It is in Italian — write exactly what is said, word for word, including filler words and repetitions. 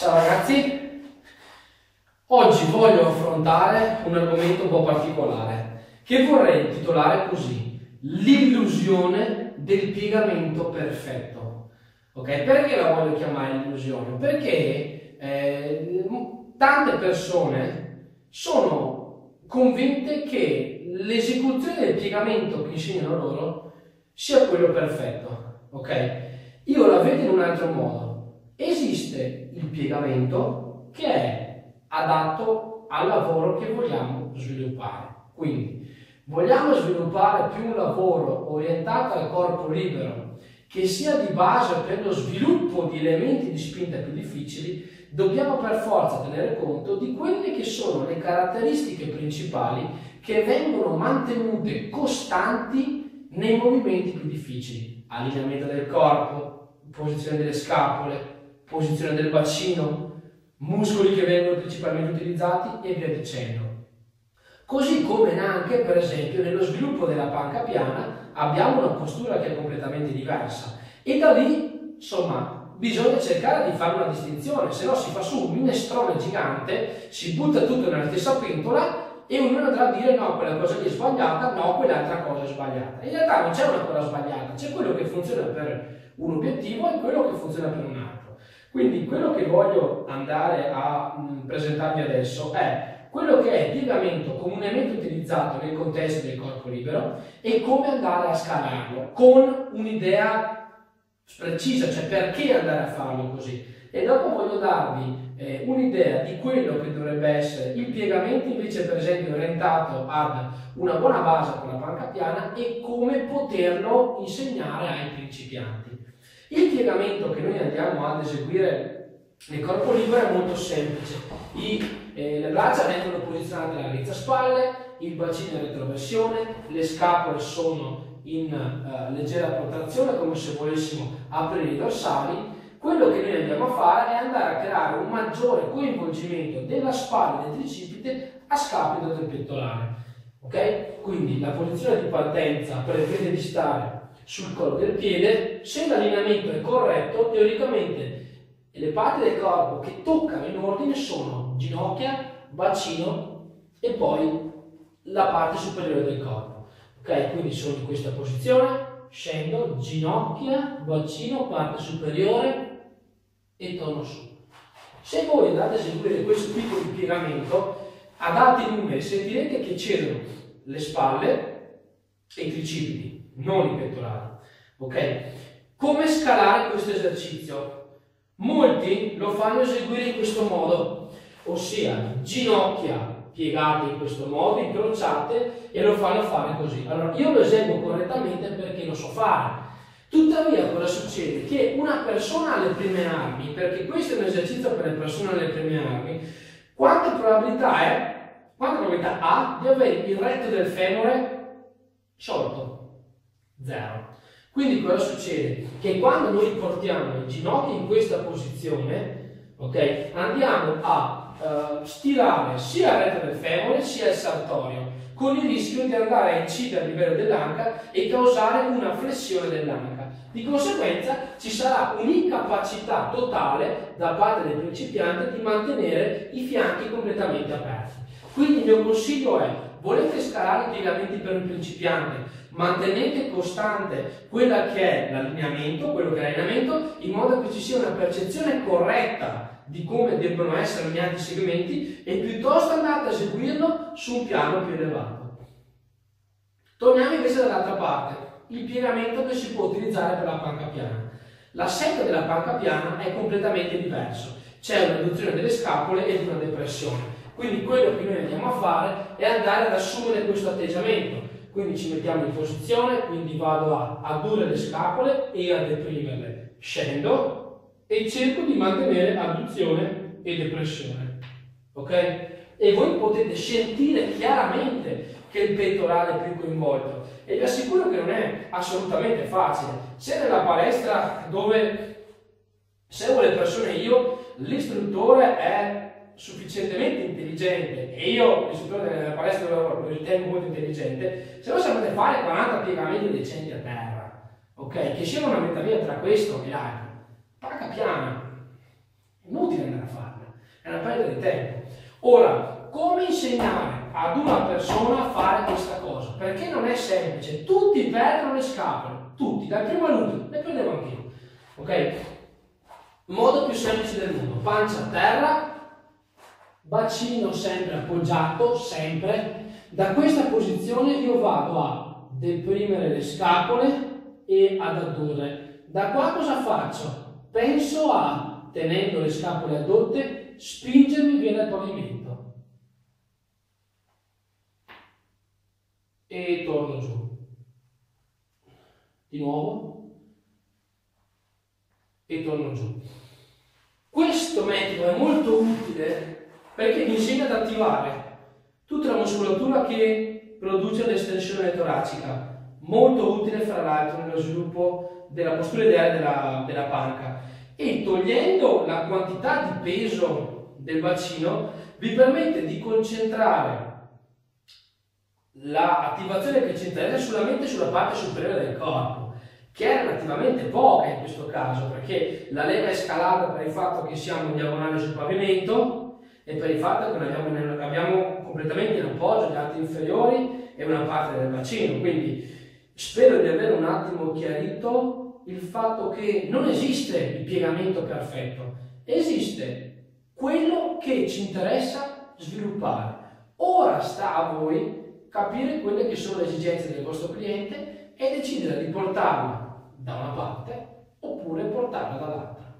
Ciao ragazzi, oggi voglio affrontare un argomento un po' particolare che vorrei intitolare così: l'illusione del piegamento perfetto. Ok? Perché la voglio chiamare illusione? Perché eh, tante persone sono convinte che l'esecuzione del piegamento che insegnano loro sia quello perfetto. Ok? Io la vedo in un altro modo. Esiste il piegamento che è adatto al lavoro che vogliamo sviluppare. Quindi vogliamo sviluppare più un lavoro orientato al corpo libero, che sia di base per lo sviluppo di elementi di spinta più difficili. Dobbiamo per forza tenere conto di quelle che sono le caratteristiche principali che vengono mantenute costanti nei movimenti più difficili: allineamento del corpo, posizione delle scapole, posizione del bacino, muscoli che vengono principalmente utilizzati e via dicendo. Così come anche, per esempio, nello sviluppo della panca piana abbiamo una postura che è completamente diversa e da lì, insomma, bisogna cercare di fare una distinzione, se no si fa su un minestrone gigante, si butta tutto nella stessa pentola e ognuno andrà a dire no, quella cosa lì è sbagliata, no, quell'altra cosa è sbagliata. In realtà non c'è una cosa sbagliata, c'è quello che funziona per un obiettivo e quello che funziona per un altro. Quindi quello che voglio andare a mh, presentarvi adesso è quello che è il piegamento comunemente utilizzato nel contesto del corpo libero e come andare a scalarlo con un'idea precisa, cioè perché andare a farlo così. E dopo voglio darvi eh, un'idea di quello che dovrebbe essere il piegamento invece, per esempio, orientato ad una buona base con la panca piana e come poterlo insegnare ai principianti. Il piegamento che noi andiamo ad eseguire nel corpo libero è molto semplice. I, eh, le braccia vengono posizionate alla larghezza spalle, il bacino in retroversione, le scapole sono in uh, leggera protrazione, come se volessimo aprire i dorsali. Quello che noi andiamo a fare è andare a creare un maggiore coinvolgimento della spalla e del tricipite a scapito del pettorale. Ok? Quindi la posizione di partenza prevede di stare sul collo del piede. Se l'allineamento è corretto, teoricamente le parti del corpo che toccano in ordine sono ginocchia, bacino e poi la parte superiore del corpo. Ok? Quindi sono in questa posizione, scendo, ginocchia, bacino, parte superiore e torno su. Se voi andate a eseguire questo tipo di piegamento ad alti numeri, sentirete che cedono le spalle e i tricipiti, non i pettorali. Ok? Come scalare questo esercizio? Molti lo fanno eseguire in questo modo, ossia ginocchia piegate in questo modo, incrociate, e lo fanno fare così. Allora io lo eseguo correttamente perché lo so fare. Tuttavia cosa succede? Che una persona alle prime armi, perché questo è un esercizio per le persone alle prime armi, quante probabilità è, quante probabilità ha di avere il retto del femore sciolto? Zero. Quindi cosa succede? Che quando noi portiamo i ginocchi in questa posizione, ok, andiamo a uh, stirare sia il retto del femore sia il sartorio, con il rischio di andare a incidere a livello dell'anca e causare una flessione dell'anca. Di conseguenza ci sarà un'incapacità totale da parte del principiante di mantenere i fianchi completamente aperti. Quindi il mio consiglio è: volete scalare i piegamenti per un principiante? Mantenete costante quella che è l'allineamento, quello che è l'allineamento, in modo che ci sia una percezione corretta di come debbano essere allineati i segmenti e piuttosto andate a eseguirlo su un piano più elevato. Torniamo invece dall'altra parte, il piegamento che si può utilizzare per la panca piana. L'assetto della panca piana è completamente diverso, c'è una riduzione delle scapole ed una depressione. Quindi quello che noi andiamo a fare è andare ad assumere questo atteggiamento. Quindi ci mettiamo in posizione, quindi vado a addurre le scapole e a deprimerle. Scendo e cerco di mantenere adduzione e depressione. Ok? E voi potete sentire chiaramente che il pettorale è più coinvolto. E vi assicuro che non è assolutamente facile. Se nella palestra dove seguo le persone io, l'istruttore è sufficientemente intelligente e io, l'istruttore della palestra lo ritengo molto intelligente, se no sapete fare quaranta piegamenti decenti a terra, ok? Che sia una metà via tra questo e l'altro. Panca piana, È inutile andare a farlo, è una perdita di tempo. Ora, come insegnare ad una persona a fare questa cosa? Perché non è semplice, tutti perdono le scapole, tutti, dal primo all'ultimo, ne perdevo anch'io, ok? Modo più semplice del mondo, pancia a terra, bacino sempre appoggiato, sempre. Da questa posizione io vado a deprimere le scapole e ad addurre. Da qua cosa faccio? Penso a, tenendo le scapole addotte, spingermi via dal pavimento. E torno giù. Di nuovo. E torno giù. Questo metodo è molto utile perché mi insegna ad attivare tutta la muscolatura che produce l'estensione toracica, molto utile fra l'altro nello sviluppo della postura ideale della, della panca, e togliendo la quantità di peso del bacino vi permette di concentrare l'attivazione che ci interessa solamente sulla parte superiore del corpo, che è relativamente poca in questo caso, perché la leva è scalata per il fatto che siamo in diagonale sul pavimento e per il fatto che noi abbiamo, abbiamo completamente in appoggio gli arti inferiori e una parte del bacino. Quindi spero di aver un attimo chiarito il fatto che non esiste il piegamento perfetto, esiste quello che ci interessa sviluppare. Ora sta a voi capire quelle che sono le esigenze del vostro cliente e decidere di portarla da una parte oppure portarla dall'altra.